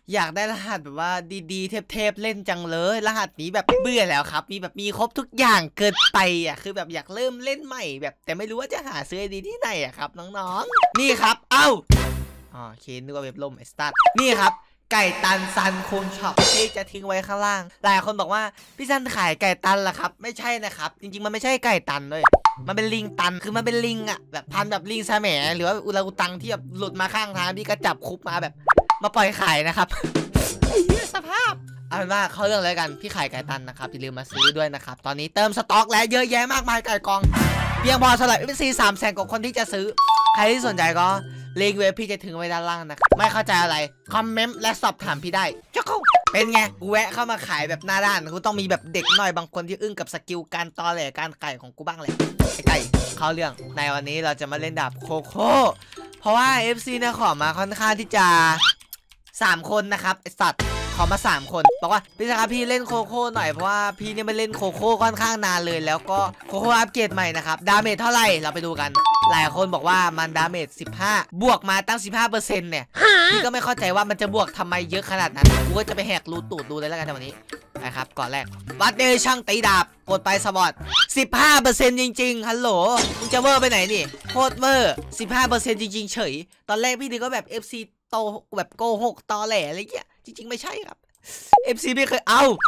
อยากได้รหัสแบบว่าดีๆเทพๆเล่นจังเลยรหัสนี้แบบเบื่อแล้วครับมีครบทุกอย่างเกินไปอ่ะคือแบบอยากเริ่มเล่นใหม่แบบแต่ไม่รู้ว่าจะหาซื้อดีที่ไหนอ่ะครับน้องๆนี่ครับเอ้าอ๋อโอเคนึกว่าเว็บล่มไอสตาร์นี่ครับไก่ตันซันคุงช็อปที่จะทิ้งไว้ข้างล่างหลายคนบอกว่าพี่ซันขายไก่ตันล่ะครับไม่ใช่นะครับจริงๆมันไม่ใช่ไก่ตันเลยมันเป็นลิงตันคือมันเป็นลิงอ่ะแบบพันแบบลิงซาแหมหรือว่าอุลาอุตังที่แบบหลุดมาข้างทางพี่ก็จับคุบมาแบบมาปล่อยขายนะครับไอ้เหี้ยสภาพเอาเป็นว่าเขาเรื่องอะไรกันพี่ขายไก่ตันนะครับอย่าลืมมาซื้อด้วยนะครับตอนนี้เติมสต็อกแล้วเยอะแยะมากมายไก่กองเพียงพอสำหรับ FC 300,000 กว่าคนที่จะซื้อใครที่สนใจก็ลิงก์เว็บพี่จะถึงไว้ด้านล่างนะครับไม่เข้าใจอะไรคอมเมนต์และสอบถามพี่ได้จ้าเขาเป็นไงกูแวะเข้ามาขายแบบหน้าด้านกูต้องมีแบบเด็กหน่อยบางคนที่อึ้งกับสกิลการตอแหลการไก่ของกูบ้างเลยไอ้ไก่เข้าเรื่องในวันนี้เราจะมาเล่นดาบโคโค่เพราะว่า FC เนี่ยขอมาค่อนข้างที่จะ3 คนนะครับไอสัตว์ขอมา3 คนบอกว่าพี่ครับพี่เล่นโคโค่หน่อยเพราะว่าพี่เนี่ยไม่เล่นโคโค่ค่อนข้างนานเลยแล้วก็โคโค่อัปเกรดใหม่นะครับดาเมจเท่าไหร่เราไปดูกันหลายคนบอกว่ามันดาเมจ15บวกมาตั้ง 15% เนี่ยพี่ก็ไม่เข้าใจว่ามันจะบวกทำไมเยอะขนาดนั้นกูก็จะไปแหกรูตูดดูเลยแล้วกันในวันนี้นะครับก่อนแรกวัดเดช่างตีดาบกดไปสปอร์ต 15% จริงๆฮัลโหลมึงจะเวอร์ไปไหนนี่โคตรเวอร์ 15% จริงๆเฉยตอนแรกพี่นึกว่าแบบ FC โตแบบโกหกตอแหลอะไรเงี้ยจริงๆไม่ใช่ครับ FC ไม่เคย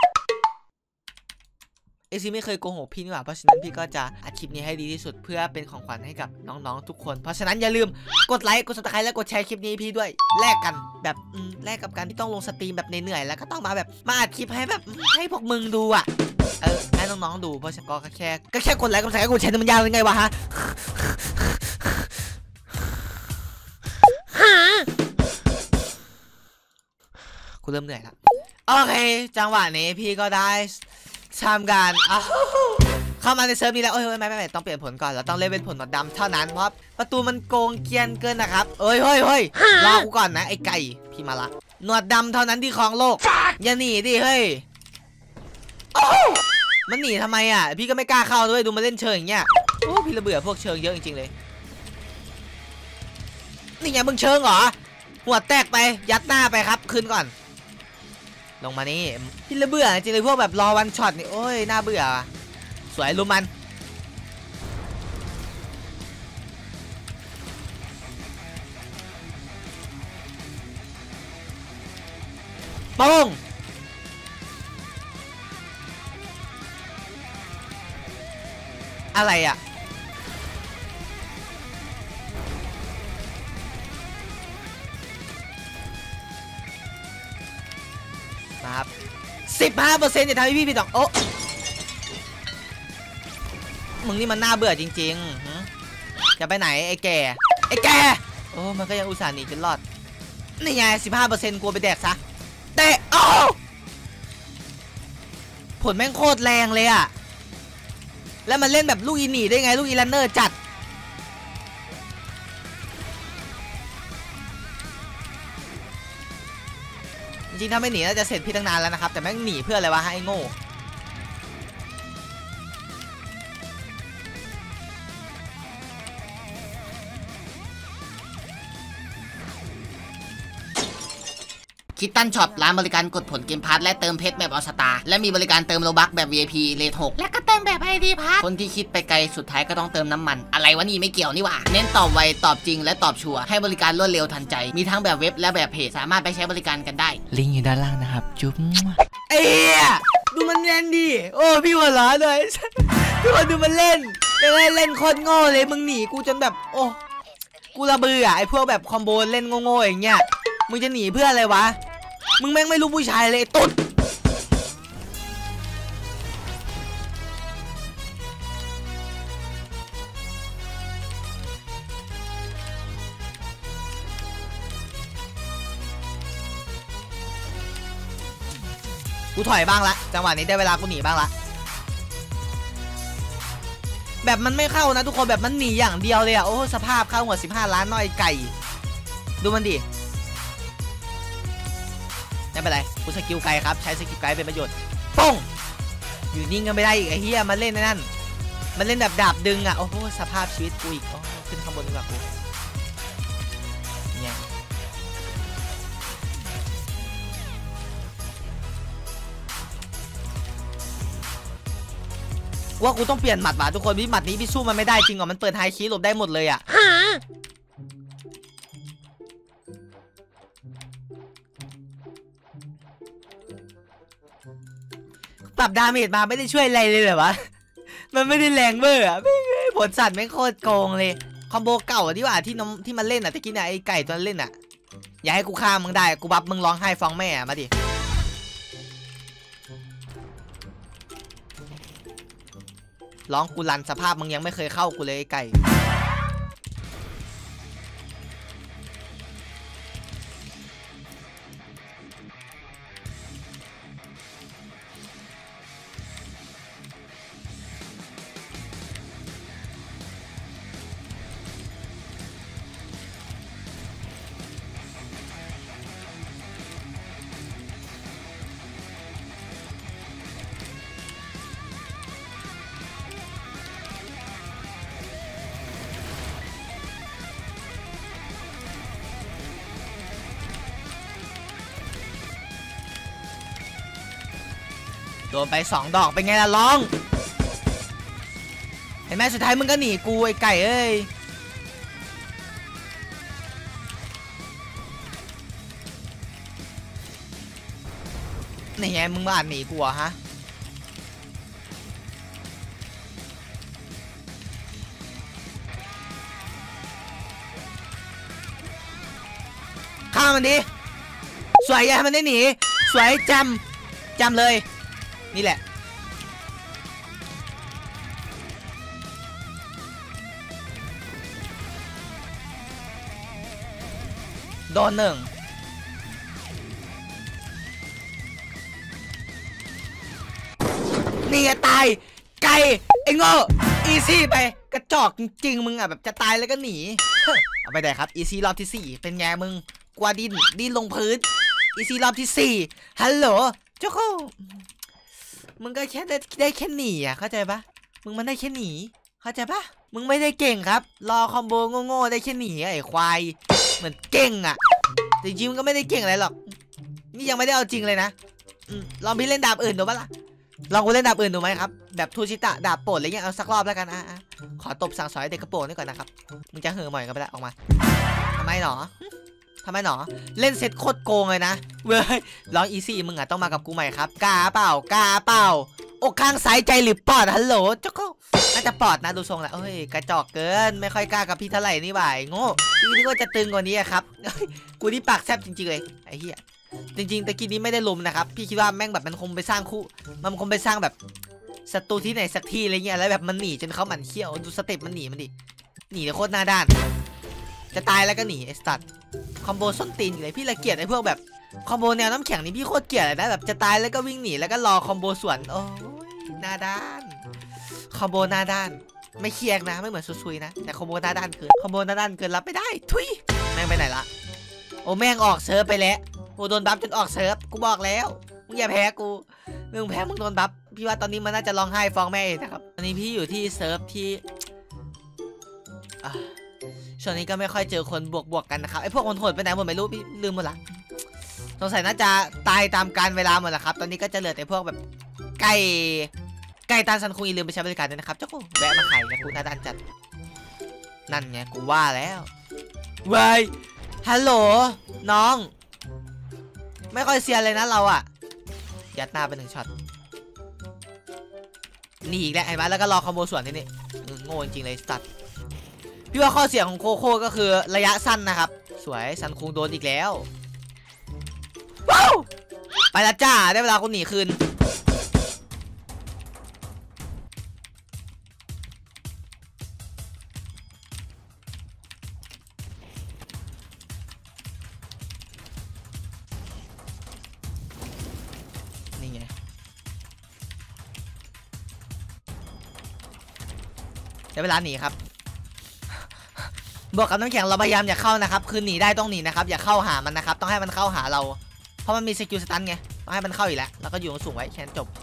FC ไม่เคยโกหกพี่นี่หว่าเพราะฉะนั้นพี่ก็จะอัดคลิปนี้ให้ดีที่สุดเพื่อเป็นของขวัญให้กับน้องๆทุกคนเพราะฉะนั้นอย่าลืมกดไลค์กด Subscribe และกดแชร์คลิปนี้พี่ด้วยแลกกันแบบแลกกับการที่ต้องลงสตรีมแบบเหนื่อยๆแล้วก็ต้องมาแบบมาอัดคลิปให้แบบให้พวกมึงดูอ่ะให้น้องๆดูเพราะฉันก็แค่กดไลค์กด Subscribe กดแชร์มันยาวยังไงวะฮะกูเริ่มเหนื่อยแล้วโอเคจังหวะนี้พี่ก็ได้ทำการเข้ามาในเซิร์ฟนี้แล้วไม่ต้องเปลี่ยนผลก่อนเราต้องเล่นเป็นผลหนวดดำเท่านั้นเพราะประตูมันโกงเกียนเกินนะครับเฮ้ยรอกูก่อนนะไอ้ไก่พี่มาละหนวดดำเท่านั้นที่ครองโลกอย่าหนีดิเฮ้ยมันหนีทำไมอ่ะพี่ก็ไม่กล้าเข้าด้วยดูมาเล่นเชิงอย่างเงี้ยโอ้พี่ระเบื่อพวกเชิงเยอะจริงๆเลยนี่ไงมึงเชิงเหรอหัวแตกไปยัดหน้าไปครับคืนก่อนลงมานี่พี่ระเบื่อจริงเลยพวกแบบรอวันช็อตนี่โอ้ยน่าเบื่อสวยลุมมันป้งอะไรอ่ะนะครับ 15% จะทำให้พี่ผิดหวังโอ้มึงนี่มันน่าเบื่อจริงๆจะไปไหนไอ้แกโอ้มันก็ยังอุตส่าห์หนีจนรอดนี่ไง 15% กลัวไปแดกซะเตะโอ้ผลแม่งโคตรแรงเลยอะแล้วมันเล่นแบบลูกอีหนีได้ไงลูกอีลันเนอร์จัดจริงๆถ้าไม่หนีน่าจะเสร็จพี่ตั้งนานแล้วนะครับแต่แม่งหนีเพื่ออะไรวะไอ้โง่คิดตันช็อปร้านบริการกดผลเกมพาร์ทและเติมเพชรแบบออสตาและมีบริการเติมโลบัคแบบ VIP เลท 6และก็เติมแบบ ID พาร์ทคนที่คิดไปไกลสุดท้ายก็ต้องเติมน้ำมันอะไรวะนี่ไม่เกี่ยวนี่หว่าเน้นตอบไวตอบจริงและตอบชัวร์ให้บริการรวดเร็วทันใจมีทั้งแบบเว็บและแบบเพจสามารถไปใช้บริการกันได้ลิงก์อยู่ด้านล่างนะครับจุ๊บเอ๊ะดูมันเล่นดิโอ้พี่หัวร้อนเลยพี่หัวดูมันเล่นเล่นโคตรโง่เลยมึงหนีกูจนแบบโอ้กูระเบื่อไอ้พวกแบบคอมโบเล่นโง่ๆอย่างเงี้ยมึงจะหนีเพื่ออะไรวะมึงแม่งไม่รู้ผู้ชายเลยตุ๊ดกูถอยบ้างละจังหวะนี้ได้เวลากูหนีบ้างละแบบมันไม่เข้านะทุกคนแบบมันหนีอย่างเดียวเลยอะโอ้สภาพเข้าหัว15 ล้านน้อยไก่ดูมันดิไม่เป็นไรกูสกิลไกลครับใช้สกิลไกลเป็นประโยชน์ป้งอยู่นิ่งกันไม่ได้อีกไอ้เหี้ยมันเล่นนั่นมันเล่นแบบดาบดึงอ่ะโอ้โหสภาพชีวิตกูอีกโอ้ขึ้นข้างบนดีกว่ากูเนี่ยว่ากูต้องเปลี่ยนหมัดว่ะทุกคนพี่หมัดนี้พี่สู้มันไม่ได้จริงเหรอมันเปิดไฮคีหลบได้หมดเลยอ่ะปรับดาเมจมาไม่ได้ช่วยอะไรเลยเหรอวะมันไม่ได้แรงเบอร์อ่ะผลสัตว์ไม่โคตรโกงเลยคอมโบเก่าที่ว่าที่มันเล่นอ่ะตะกี้เนี่ยไอ้ไก่ตัวเล่นอ่ะอย่าให้กูฆ่ามึงได้กูบัฟมึงร้องไห้ฟ้องแม่มาดิร้องกูรันสภาพมึงยังไม่เคยเข้ากูเลยไอ้ไก่โดนไป2 ดอกเป็นไงล่ะร้องเห็นไหมสุดท้ายมึงก็หนีกูไอ้ไก่เอ้ยนี่ไงมึงมาหนีกูเหรอฮะฆ่ามันดิสวยอย่าให้มันได้หนีสวยจำเลยนี่แหละโดน1นี่ตายไก่ไอ้โง่อีซี่ไปกระจอกจริงๆมึงอ่ะแบบจะตายแล้วก็หนีเอาไปได้ครับอีซี่รอบที่4เป็นไงมึงกว่าดินลงพื้นอีซี่รอบที่4ฮัลโหลเจ้ามึงก็แค่ได้แค่หนีอ่ะเข้าใจปะมึงมันได้แค่หนีเข้าใจปะมึงไม่ได้เก่งครับรอคอมโบโง่ๆได้แค่หนีไอ้ควายเหมือนเก่งอ่ะแต่จริงๆก็ไม่ได้เก่งอะไรหรอกนี่ยังไม่ได้เอาจริงเลยนะลองพี่เล่นดาบอื่นดูปะล่ะลองกูเล่นดาบอื่นดูไหมครับแบบทูชิตะดาบโปรดอะไรเงี้ยเอาสักรอบแล้วกันขอตบสั่งสอนเด็กกระโปรงนี่ก่อนนะครับมึงจะเห่อหม่อยกันไปละออกมาทำไมหนอเล่นเซตโคตรโกงเลยนะเว้ยร้องอีซี่มึงอ่ะต้องมากับกูใหม่ครับกาเปล่าอกข้างซ้ายใจหรือปอดฮัลโหลเจ้าก็น่าจะปอดนะดูทรงแล้วเอ้ยกระจอกเกินไม่ค่อยกล้ากับพี่เท่าไหร่นี่บ่ายโง่พี่นึกว่าจะตึงกว่านี้ครับกูนี่ปากแซบจริงๆเลยไอ้เหี้ยจริงๆตะกี้นี้ไม่ได้ลุมนะครับพี่คิดว่าแม่งแบบมันคงไปสร้างคู่มันคงไปสร้างแบบศัตรูที่ไหนสักที่อะไรเงี้ยแล้วแบบมันหนีจนเขาหมั่นเขี้ยวดูสเต็ปมันหนีโคตรหน้าด้านจะตายแล้วก็หนีไอ้สตัดคอมโบส้นตีนเลยพี่ละเกียดไอ้พวกแบบคอมโบแนวน้ำแข็งนี่พี่โคตรเกลียดเลยนะแบบจะตายแล้วก็วิ่งหนีแล้วก็รอคอมโบสวนโอ้ยหน้าด้านคอมโบหน้าด้านไม่เคียกนะไม่เหมือนซุยๆนะแต่คอมโบหน้าด้านเกินรับไม่ได้ทุยแม่งไปไหนละโอ้แม่งออกเซิร์ฟไปแล้วโอ้โดนบัฟจนออกเซิร์ฟกูบอกแล้วมึงอย่าแพ้กูมึงแพ้มึงโดนบัฟพี่ว่าตอนนี้มันน่าจะร้องไห้ฟ้องแม่นะครับตอนนี้พี่อยู่ที่เซิร์ฟที่ช่วงนี้ก็ไม่ค่อยเจอคนบวกกันนะครับไอพวกคนโหดไปไหนหมดไม่รู้พี่ลืมหมดละสงสัยน่าจะตายตามการเวลาหมดละครับตอนนี้ก็จะเหลือแต่พวกแบบไก่ตาซันคุงลืมไปใช้บริการด้วยนะครับเจ้ากูแวะมาขายนะกูน่าดันจัดนั่นไงกูว่าแล้วเว้ยฮัลโหลน้องไม่ค่อยเซียนเลยนะเราอะยัดหน้าไป1 ช็อตหนีอีกแล้วไอ้บ้าแล้วก็รอคอมโบส่วนที่นี่โง่จริงเลยสัตว์พี่ว่าข้อเสียของโคโค่ก็คือระยะสั้นนะครับสวยซันคุงโดนอีกแล้วว้าวไปละจ้าได้เวลากูหนีคืนนี่ไงได้เวลาหนีครับบอกกับน้ำแข็งเราพยายามอย่าเข้านะครับคือหนีได้ต้องหนีนะครับอย่าเข้าหามันนะครับต้องให้มันเข้าหาเราเพราะมันมีสกิลสตันไงต้องให้มันเข้าอีกแล้วแล้วก็อยู่สูงไว้แค่จบ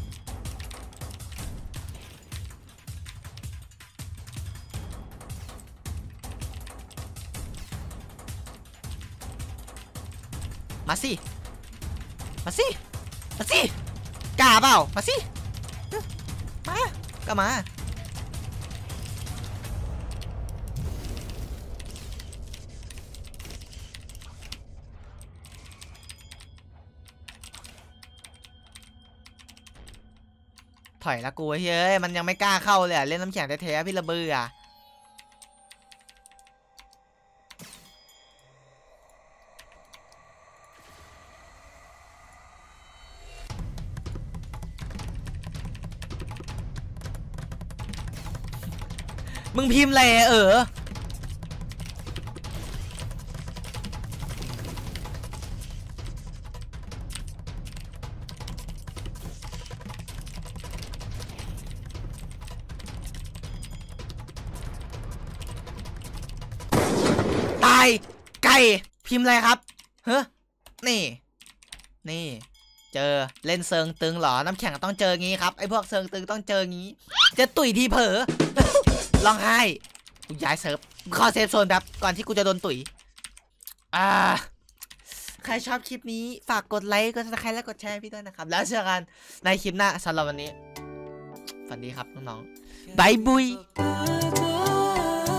มาสิกล้าเปล่ามาสิมาก็มาถอยละกูเฮ้ยมันยังไม่กล้าเข้าเลยเล่นน้ำแข็งแท้ๆพี่ระเบือมึงพิมพ์อะไรตายไก่พิมพ์อะไรครับเฮ้นี่เจอเล่นเซิงตึงเหรอน้ำแข็งต้องเจองี้ครับไอพวกเซิงตึงต้องเจองี้จะตุ๋ยทีเผลอ ร้องไห้กูย้ายเซิร์ฟเข้าเซฟโซนแบบก่อนที่กูจะโดนตุ๋ยใครชอบคลิปนี้ฝากกดไลค์กดซับสไครต์และกดแชร์พี่ด้วยนะครับแล้วเจอกันในคลิปหน้าสำหรับวันนี้ฝันดีครับน้องๆบายบุย